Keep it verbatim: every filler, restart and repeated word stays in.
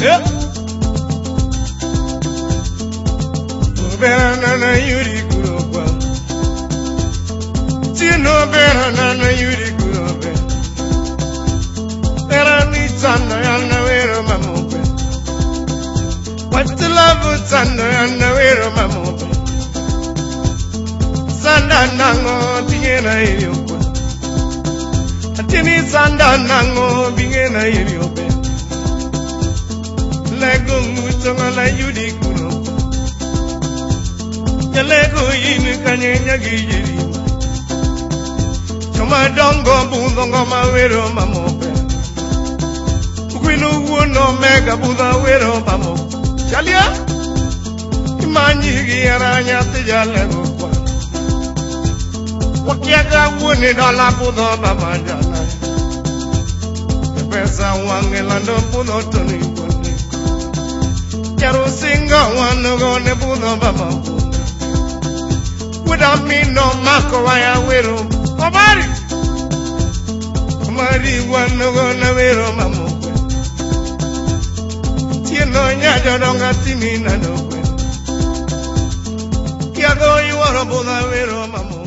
Yeah. Better na yuri kuroba. Tino better na yuri kuroba. Better ni tanda yana wero mamobe. What the love tanda yana wero mamobe. Sanda nango tingena iriokwe. Atini sanda nango bingena iriokwe. Lego mutonga la yuri kuroba. Yalego yin kanye nyagi yiri. Choma dongo bundongo mawero mamobe. Ukwinu wuno mega bunda wero mamobe. Chalia? Imanyi giyaranya tijalego kwa. Wakiaga wuni dola budo mamajana. Pesa wangelando budo toni kone. Kero singa wanugo ne budo mamobe. Without me, no mako waya wero. Omari, Omari, one no go na wero mamu. Tieno nyajo donga timi na no kwe. Kia go you wanna bo na wero mamu.